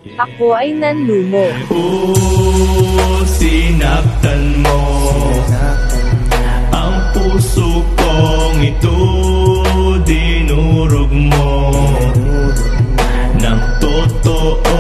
Ako ay nanlumo. Sinaktan mo ang puso kong ito, dinurog mo ng totoo.